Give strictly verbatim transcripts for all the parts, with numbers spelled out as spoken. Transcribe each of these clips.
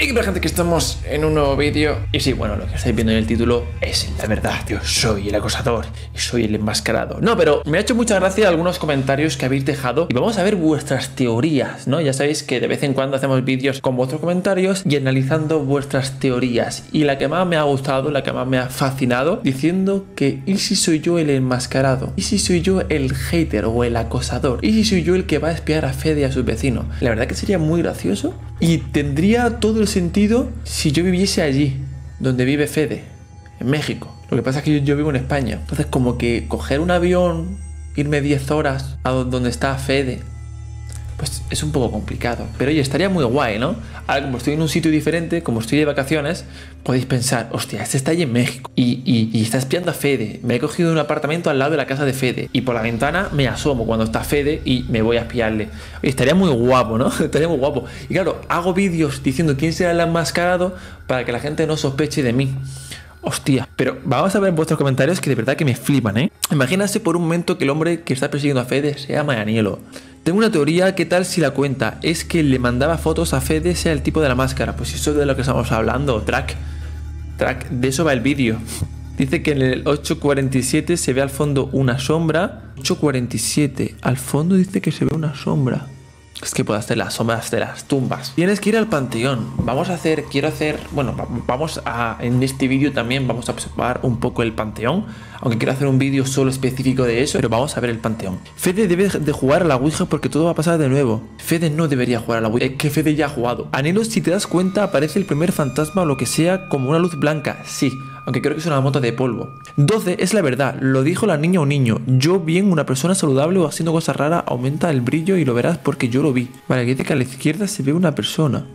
Y que gente que estamos en un nuevo vídeo. Y sí, bueno, lo que estáis viendo en el título es la verdad. Yo soy el acosador y soy el enmascarado. No, pero me ha hecho mucha gracia algunos comentarios que habéis dejado. Y vamos a ver vuestras teorías, ¿no? Ya sabéis que de vez en cuando hacemos vídeos con vuestros comentarios y analizando vuestras teorías. Y la que más me ha gustado, la que más me ha fascinado, diciendo que ¿y si soy yo el enmascarado? ¿Y si soy yo el hater o el acosador? ¿Y si soy yo el que va a espiar a Fede y a sus vecinos? La verdad que sería muy gracioso y tendría todo el sentido si yo viviese allí, donde vive Fede, en México. Lo que pasa es que yo, yo vivo en España. Entonces como que coger un avión, irme diez horas a donde está Fede, pues es un poco complicado. Pero oye, estaría muy guay, ¿no? Ahora como estoy en un sitio diferente, como estoy de vacaciones, podéis pensar, hostia, este está allí en México y, y, y está espiando a Fede. Me he cogido un apartamento al lado de la casa de Fede y por la ventana me asomo cuando está Fede y me voy a espiarle. Oye, estaría muy guapo, ¿no? Estaría muy guapo. Y claro, hago vídeos diciendo quién será el enmascarado para que la gente no sospeche de mí. Hostia, pero vamos a ver vuestros comentarios que de verdad que me flipan, ¿eh? Imagínate por un momento que el hombre que está persiguiendo a Fede sea Mayanielo. Tengo una teoría, ¿qué tal si la cuenta es que le mandaba fotos a Fede sea el tipo de la máscara? Pues eso es de lo que estamos hablando, track. Track, de eso va el vídeo. Dice que en el ocho cuarenta y siete se ve al fondo una sombra. ocho cuarenta y siete, al fondo dice que se ve una sombra. Es que puedo hacer las sombras de las tumbas. Tienes que ir al panteón. Vamos a hacer, quiero hacer, bueno, vamos a, en este vídeo también vamos a observar un poco el panteón. Aunque quiero hacer un vídeo solo específico de eso, pero vamos a ver el panteón. Fede debe de jugar a la Ouija porque todo va a pasar de nuevo. Fede no debería jugar a la Ouija, es que Fede ya ha jugado. Anhelo, si te das cuenta, aparece el primer fantasma o lo que sea como una luz blanca, sí. Aunque creo que es una moto de polvo. doce es la verdad, lo dijo la niña o niño. Yo bien, una persona saludable o haciendo cosas raras aumenta el brillo y lo verás porque yo lo vi. Vale, que dice que a la izquierda se ve una persona.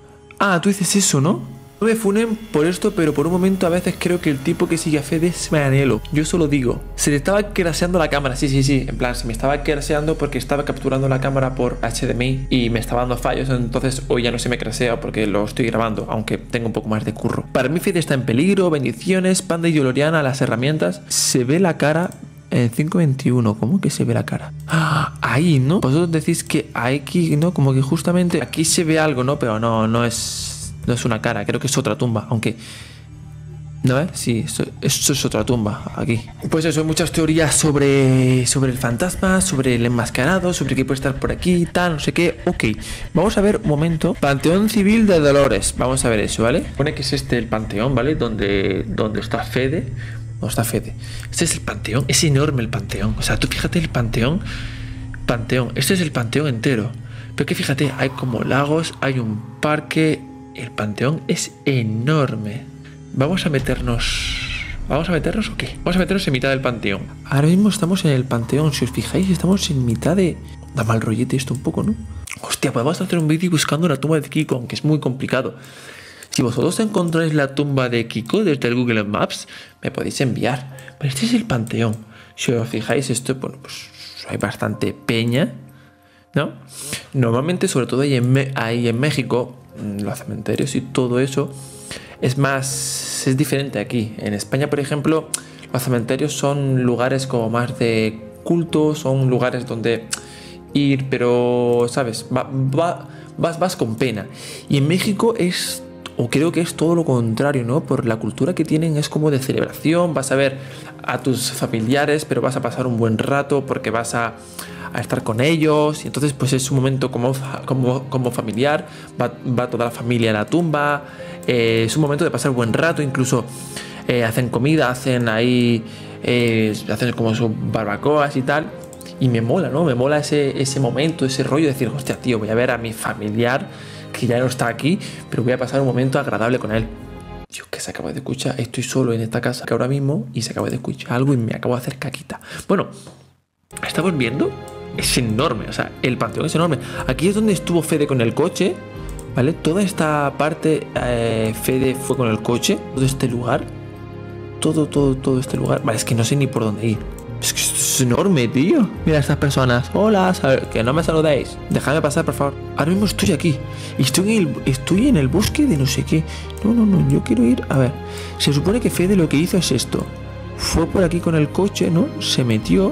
Ah, tú dices eso, ¿no? No me funen por esto, pero por un momento a veces creo que el tipo que sigue a Fede es Mayanielo. Yo solo digo, se te estaba craseando la cámara, sí, sí, sí. En plan, se me estaba craseando porque estaba capturando la cámara por H D M I y me estaba dando fallos, entonces hoy ya no se me crasea porque lo estoy grabando, aunque tengo un poco más de curro. Para mí Fede está en peligro, bendiciones, Panda y Yoloriana, las herramientas. Se ve la cara en cinco veintiuno, ¿cómo que se ve la cara? ¡Ah! Ahí, ¿no? Vosotros decís que aquí, ¿no? Como que justamente aquí se ve algo, ¿no? Pero no, no es... No es una cara, creo que es otra tumba, aunque... ¿No, eh? Sí, esto, esto es otra tumba, aquí. Pues eso, hay muchas teorías sobre, sobre el fantasma, sobre el enmascarado, sobre qué puede estar por aquí, tal, no sé qué. Ok, vamos a ver un momento. Panteón Civil de Dolores, vamos a ver eso, ¿vale? Pone que es este el panteón, ¿vale? Donde, donde está Fede. ¿Dónde está Fede? Este es el panteón, es enorme el panteón. O sea, tú fíjate el panteón. Panteón, este es el panteón entero. Pero que fíjate, hay como lagos, hay un parque... El panteón es enorme. Vamos a meternos... ¿Vamos a meternos o qué? Vamos a meternos en mitad del panteón. Ahora mismo estamos en el panteón. Si os fijáis, estamos en mitad de... Da mal rollete esto un poco, ¿no? Hostia, podemos hacer un vídeo buscando la tumba de Kiko, aunque es muy complicado. Si vosotros encontráis la tumba de Kiko desde el Google Maps, me podéis enviar. Pero este es el panteón. Si os fijáis, esto, bueno, pues hay bastante peña, ¿no? Normalmente, sobre todo ahí en, ahí en México... los cementerios y todo eso es más, es diferente aquí. En España, por ejemplo, los cementerios son lugares como más de culto, son lugares donde ir, pero, ¿sabes? Va, va, vas, vas con pena. Y en México es, o creo que es todo lo contrario, ¿no? Por la cultura que tienen es como de celebración, vas a ver a tus familiares, pero vas a pasar un buen rato porque vas a... a estar con ellos, y entonces pues es un momento como, como, como familiar, va, va toda la familia a la tumba, eh, es un momento de pasar buen rato, incluso eh, hacen comida, hacen ahí, eh, hacen como sus barbacoas y tal, y me mola, ¿no? Me mola ese, ese momento, ese rollo de decir, hostia, tío, voy a ver a mi familiar que ya no está aquí, pero voy a pasar un momento agradable con él. Dios, que se acaba de escuchar, estoy solo en esta casa que ahora mismo y se acaba de escuchar algo y me acabo de hacer caquita. Bueno, ¿estamos viendo? Es enorme, o sea, el panteón es enorme. Aquí es donde estuvo Fede con el coche, ¿vale? Toda esta parte, eh, Fede fue con el coche, todo este lugar, todo, todo, todo este lugar. Vale, es que no sé ni por dónde ir. Es que esto es enorme, tío. Mira a estas personas. Hola, que no me saludéis. Dejadme pasar, por favor. Ahora mismo estoy aquí. Estoy en, el, estoy en el bosque de no sé qué. No, no, no, yo quiero ir. A ver, se supone que Fede lo que hizo es esto. Fue por aquí con el coche, ¿no? Se metió.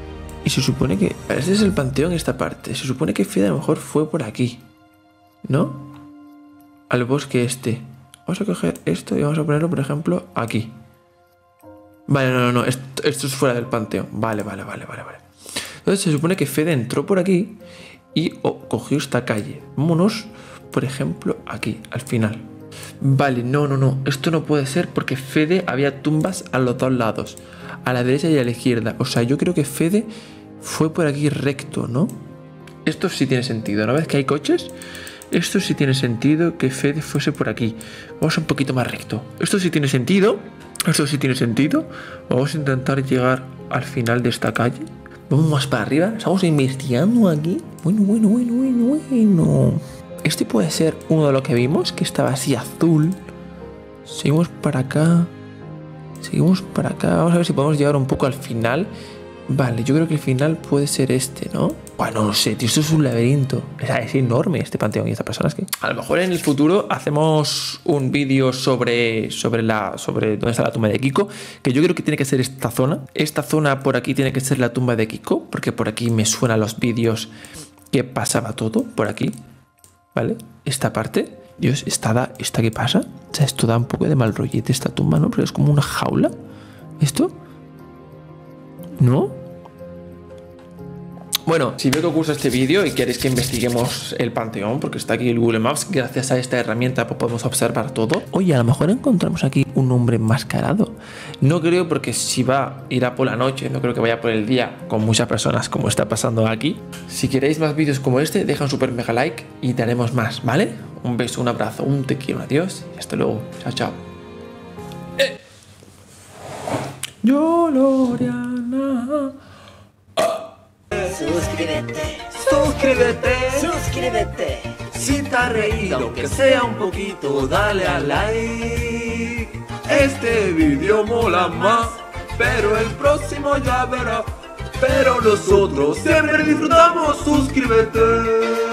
Y se supone que... Este es el panteón, esta parte. Se supone que Fede a lo mejor fue por aquí, ¿no? al bosque este. Vamos a coger esto y vamos a ponerlo, por ejemplo, aquí. Vale, no, no, no, esto, esto es fuera del panteón. Vale, vale, vale, vale, vale. Entonces se supone que Fede entró por aquí y oh, cogió esta calle. Vámonos, por ejemplo, aquí, al final. Vale, no, no, no, esto no puede ser porque Fede había tumbas a los dos lados, a la derecha y a la izquierda. O sea, yo creo que Fede fue por aquí recto, ¿no? Esto sí tiene sentido, ¿no ves que hay coches? Esto sí tiene sentido que Fede fuese por aquí. Vamos un poquito más recto. Esto sí tiene sentido. Esto sí tiene sentido. Vamos a intentar llegar al final de esta calle. Vamos más para arriba. Estamos investigando aquí. Bueno, bueno, bueno, bueno, bueno. Este puede ser uno de los que vimos, que estaba así azul. Seguimos para acá. Seguimos para acá. Vamos a ver si podemos llegar un poco al final. Vale, yo creo que el final puede ser este, ¿no? Bueno, no sé, tío, esto es un laberinto. O sea, es enorme este panteón y estas personas que... A lo mejor en el futuro hacemos un vídeo sobre, sobre, la, sobre dónde está la tumba de Kiko, que yo creo que tiene que ser esta zona. Esta zona por aquí tiene que ser la tumba de Kiko, porque por aquí me suenan los vídeos que pasaba todo, por aquí. ¿Vale? Esta parte. Dios, ¿esta, da, ¿esta qué pasa? O sea, esto da un poco de mal rollete esta tumba, ¿no? Pero es como una jaula. ¿Esto? ¿No? Bueno, si veo que os gusta este vídeo y queréis que investiguemos el panteón, porque está aquí el Google Maps, gracias a esta herramienta pues podemos observar todo. Oye, a lo mejor encontramos aquí un hombre enmascarado. No creo, porque si va a ir a por la noche, no creo que vaya por el día con muchas personas como está pasando aquí. Si queréis más vídeos como este, deja un super mega like y te haremos más, ¿vale? Un beso, un abrazo, un te quiero, adiós y hasta luego. Chao, chao. Eh. Yo, Loriana. Suscríbete, Suscríbete, suscríbete. si te has reído, aunque sea un poquito, dale a like. Este vídeo mola más, pero el próximo ya verás. Pero nosotros siempre disfrutamos, suscríbete.